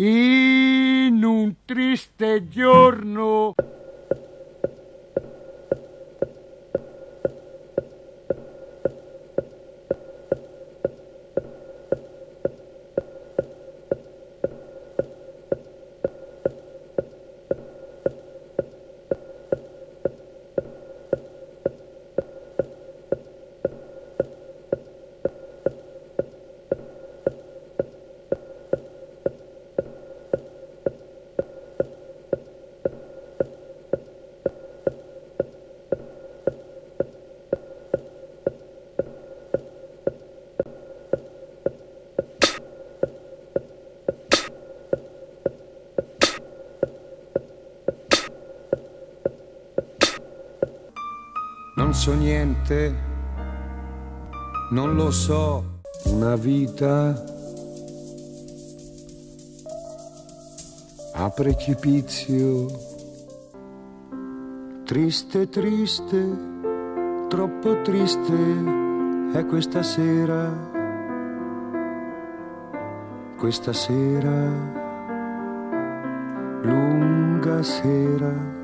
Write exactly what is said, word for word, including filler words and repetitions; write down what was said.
In un triste giorno non so niente, non lo so, una vita a precipizio, triste, triste, troppo triste è questa sera, questa sera, lunga sera.